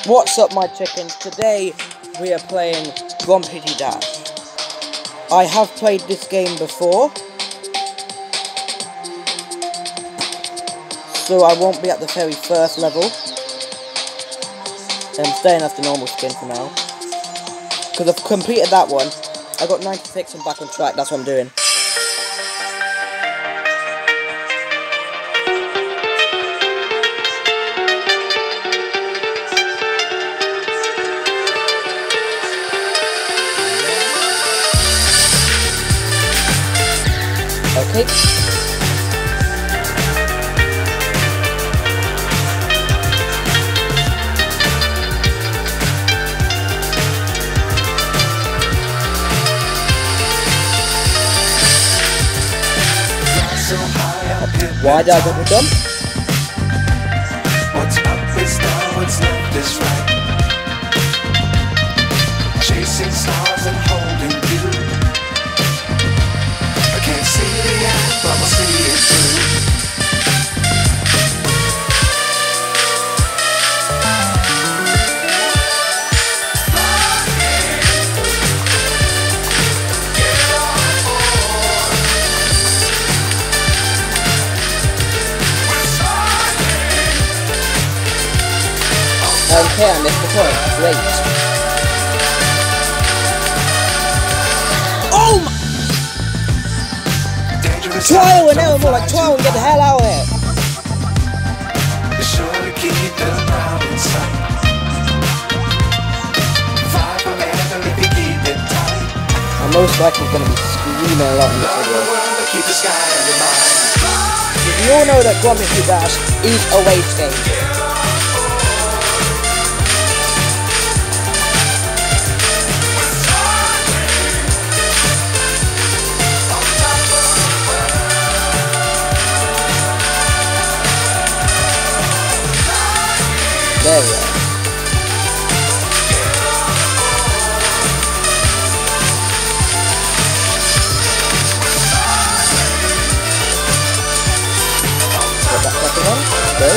What's up, my chickens? Today we are playing Grumpity Dash. I have played this game before, so I won't be at the very first level. I'm staying as the normal skin for now, because I've completed that one. I got 96 and back on track. That's what I'm doing. Okay. Why did I double jump? What's up is down, what's left is right. Chasing stars and holding you. I can't see the end, but I'll see it through. Okay, I missed the point. Great. Oh my! Trial and error, more like trial and get the hell out of here. Be sure to keep them round in sight. Fly forever if you keep it tight. I'm most likely going to be screaming a lot in this video. Keep the sky in your mind. You all know that Grumpity Dash is a wage game. There we are. Got that second one. Go.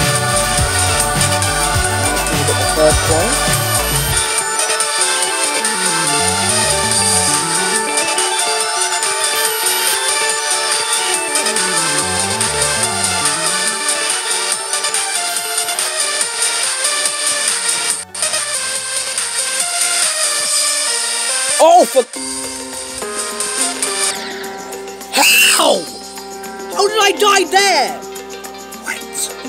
We got the first point. Oh, for... How? How did I die there? What?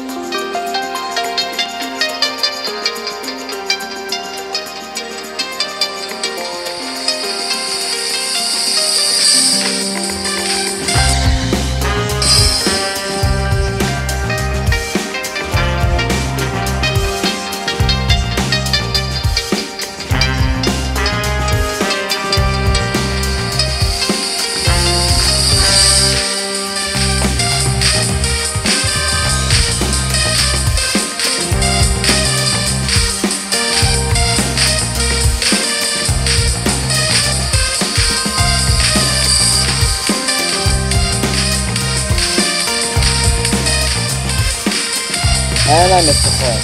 And I missed the point.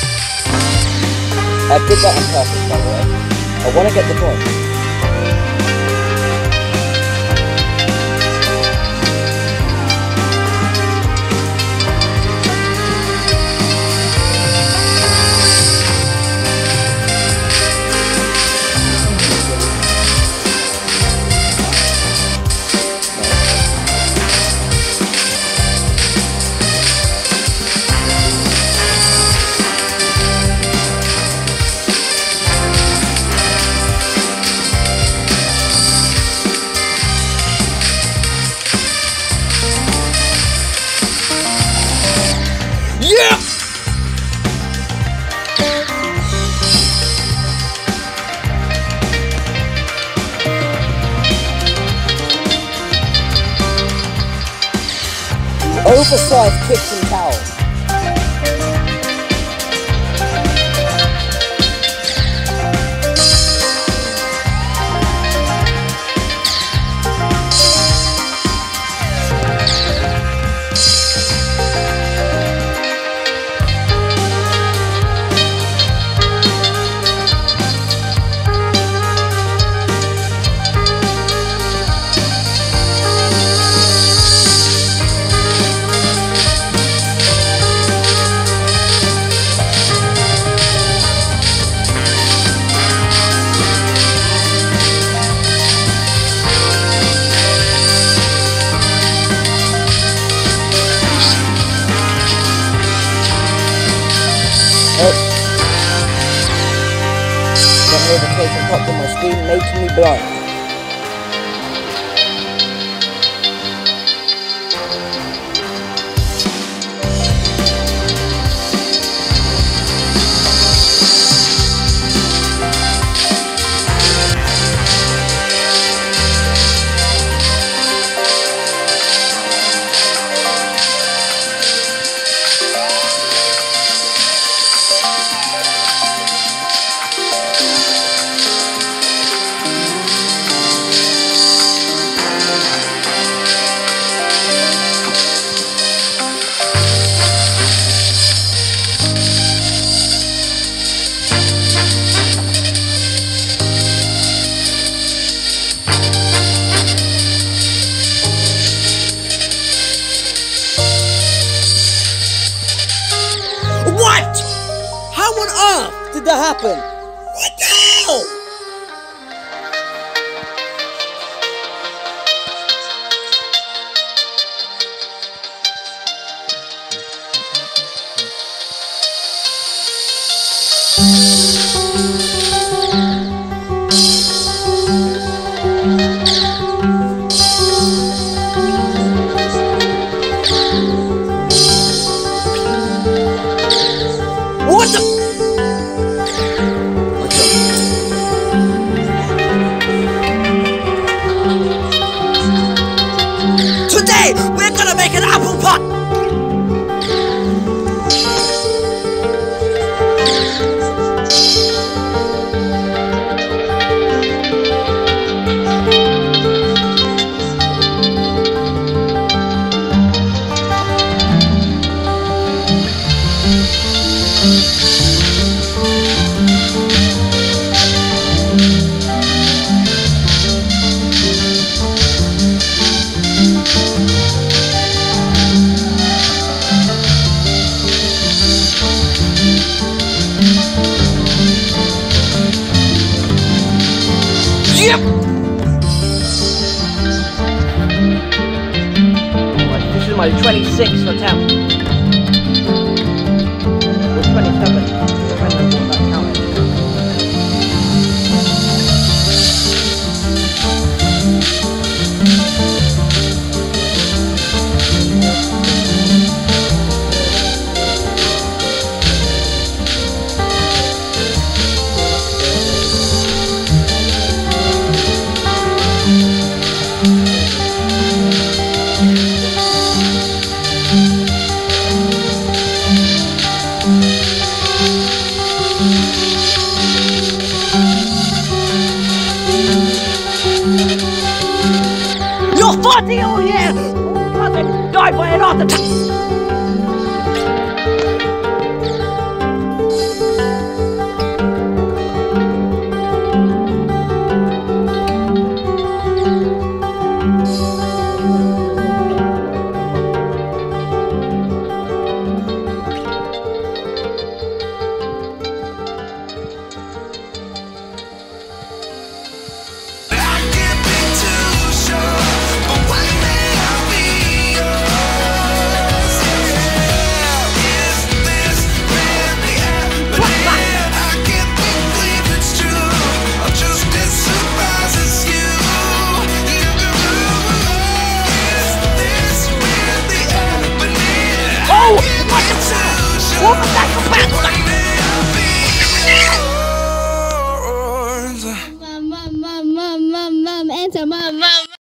I did that on purpose, by the way. I want to get the point. Yeah! Oversized kitchen towel. The notification popped on my screen, making me blind. What? How on earth did that happen? What the hell? What the? Today, we're gonna make an apple pie! Yep! This is my 26th attempt. Or 27th, depending on what that count is. You're 40 all year! Brother died by an heart attack! What was that about? Mom, answer, mom.